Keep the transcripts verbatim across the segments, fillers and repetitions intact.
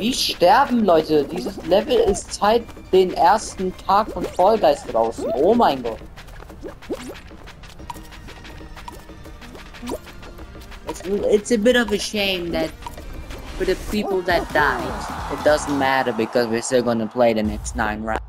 Wie sterben Leute? Dieses Level ist seit den ersten Tag von Fall Guys draußen. Oh mein Gott. It's, it's a bit of a shame that for the people that died, it doesn't matter because we're still gonna play the next nine rounds.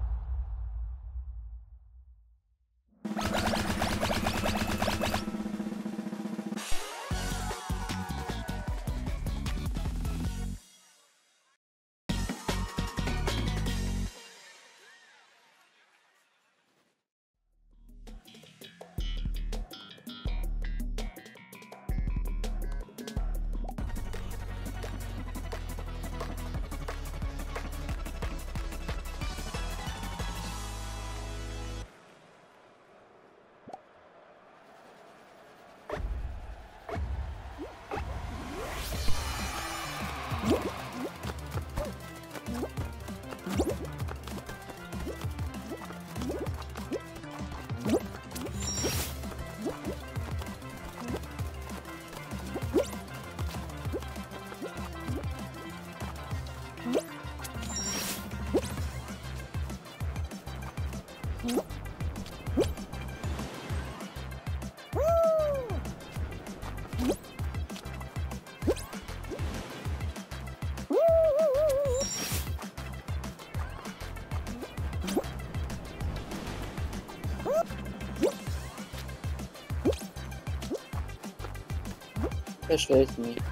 Verstehe ich nicht.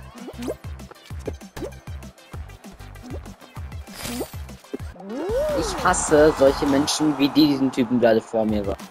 Ich hasse solche Menschen wie die diesen Typen gerade vor mir war.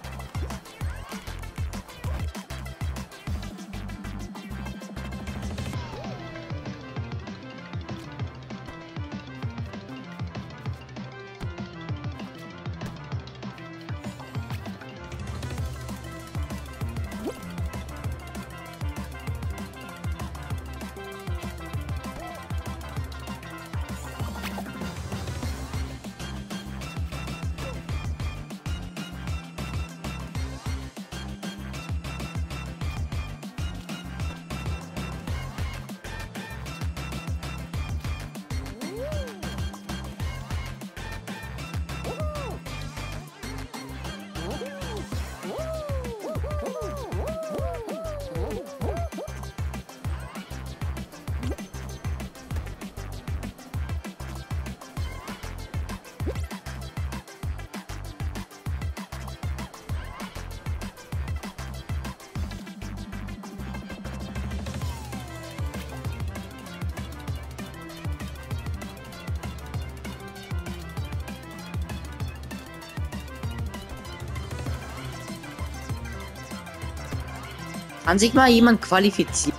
Kann sich mal jemand qualifizieren?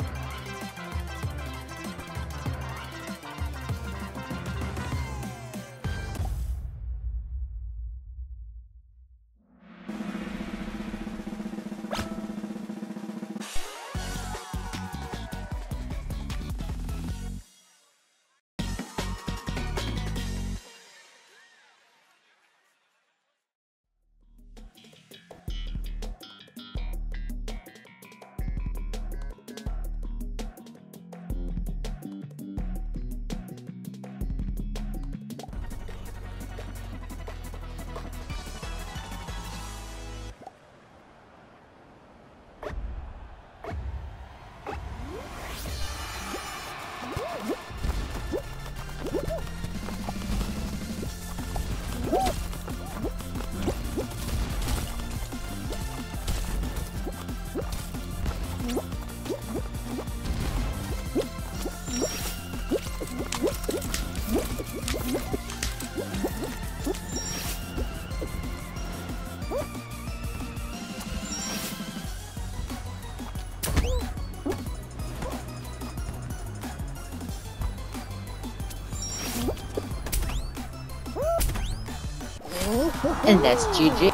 And that's G G.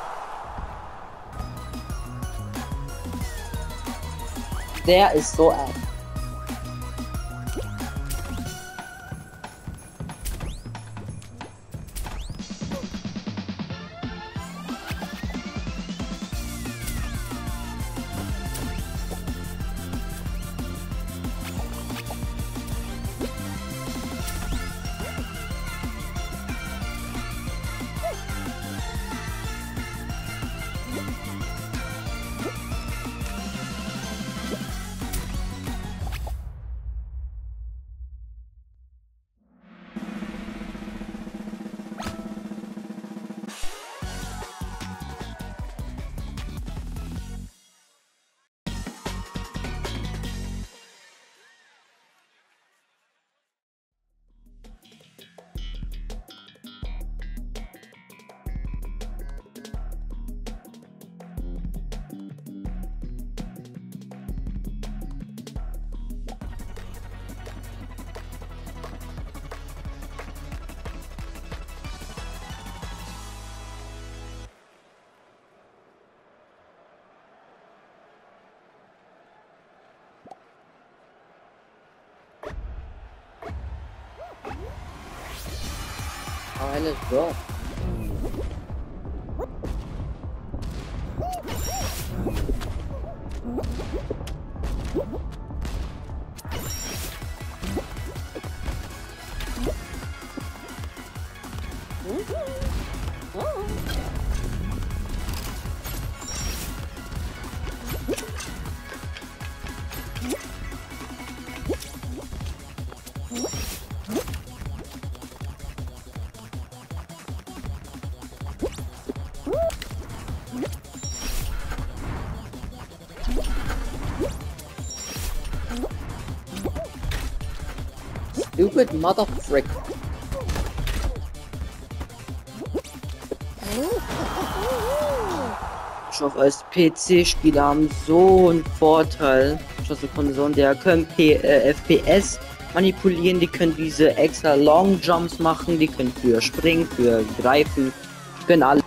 Der ist so alt. Ja, let's go. Stupid mother frick. Ich hoffe, als P C-Spieler haben so einen Vorteil. Ich hoffe, Konsolen, der können P äh, F P S manipulieren, die können diese extra Long Jumps machen, die können für springen, für greifen, die können alles.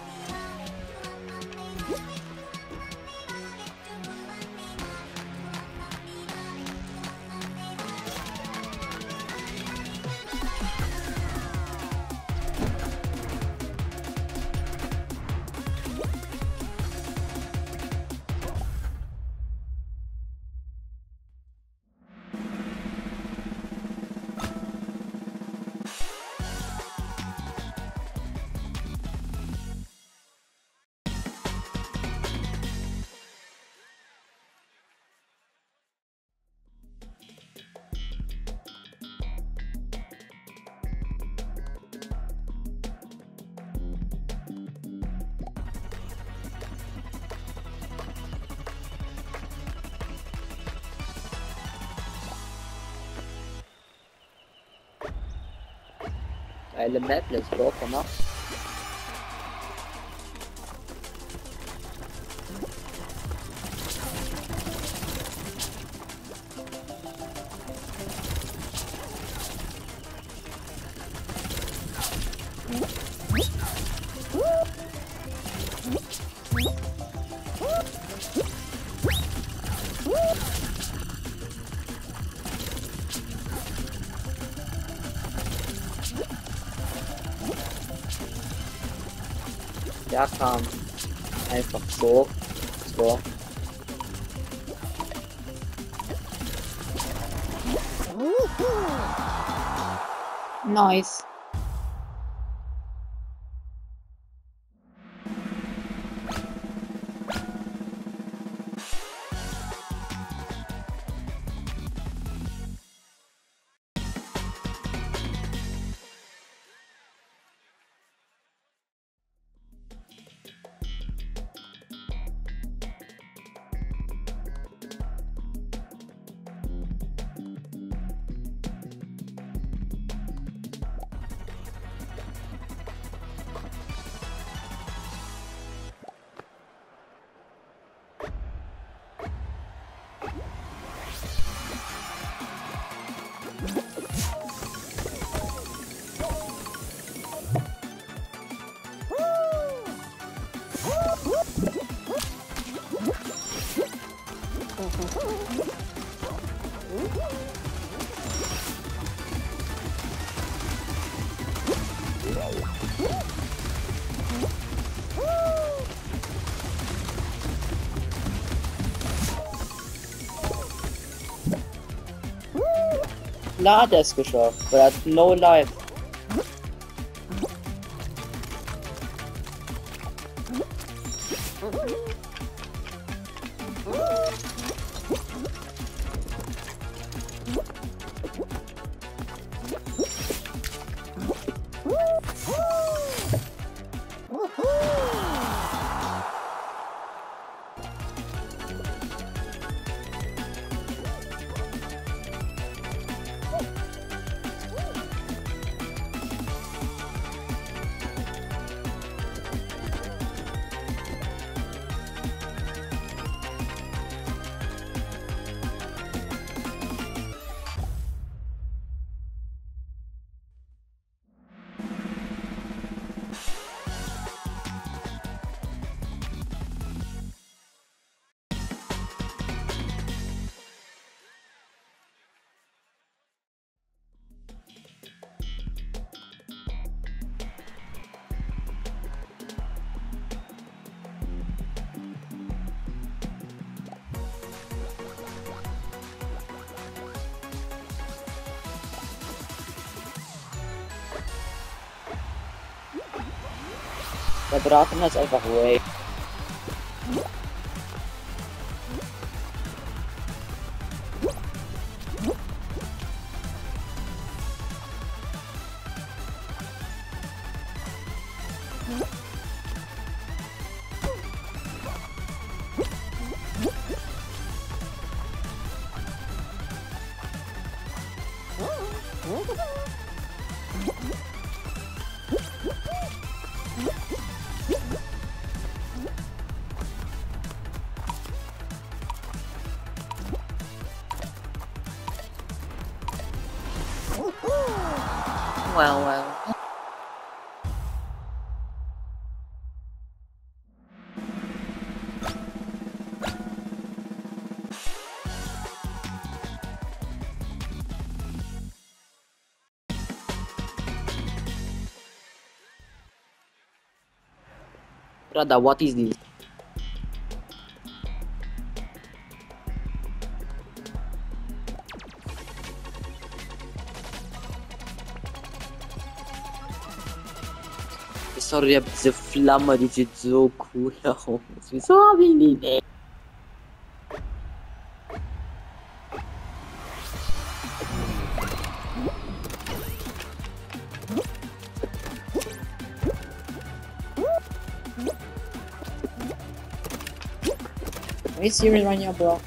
Geile Map, let's go, komm mal. Der kam einfach so. So. Nice. Klar hat er es geschafft, weil er hat no life. Der Braten heißt einfach Ray. Well, well. Brother, what is this? Sorry, aber diese Flamme, die sieht so cool aus. Wieso habe ich die nicht? Are you serious right now, bro?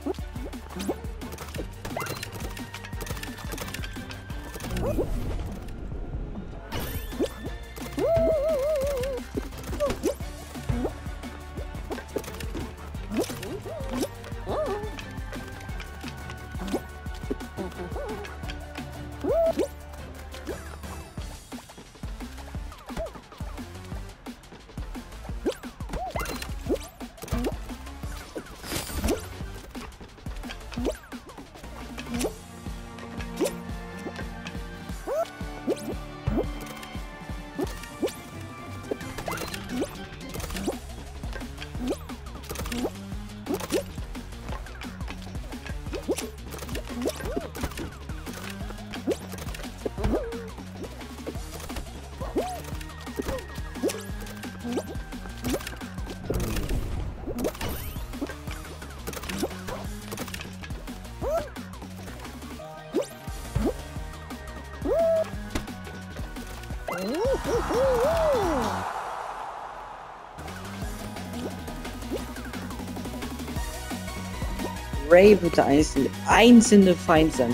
Ray wird der einzelne, einzelne Feind sein.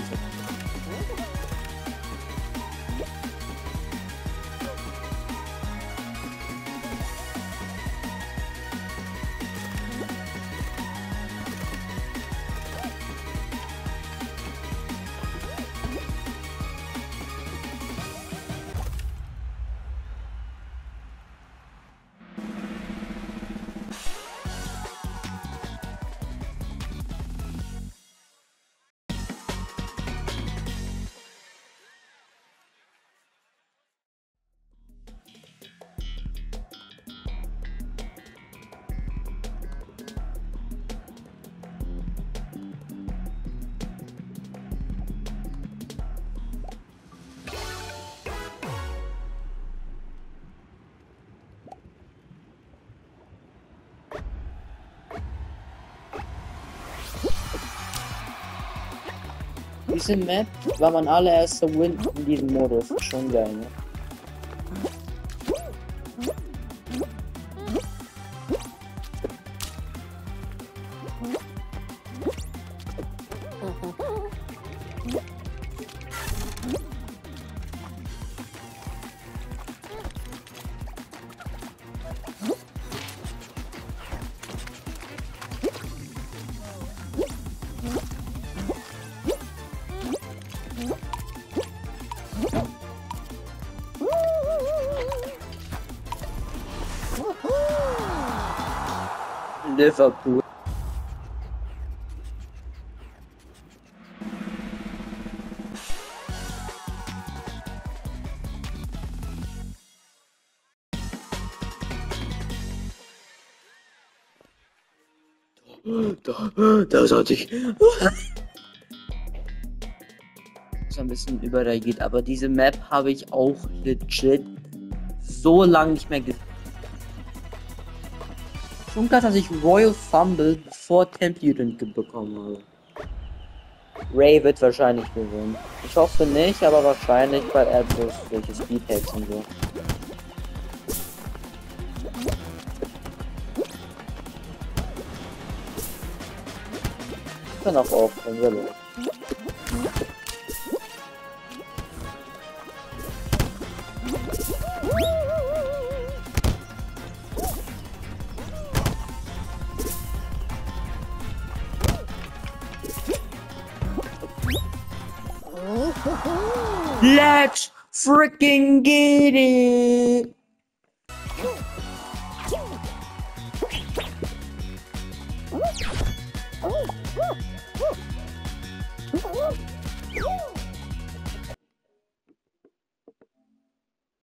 Diese Map war mein allererster Win in diesem Modus. Schon geil, ne? Liverpool. Da, da sollte ich. So ein bisschen überreagiert, aber diese Map habe ich auch legit so lange nicht mehr gesehen. Schon krass, dass ich Royal Fumble vor Tempudent bekommen habe. Ray wird wahrscheinlich gewinnen. Ich hoffe nicht, aber wahrscheinlich, weil er bloß solche Speedhacks und so. Ich kann auch aufhören, sehr los. Let's freaking get it!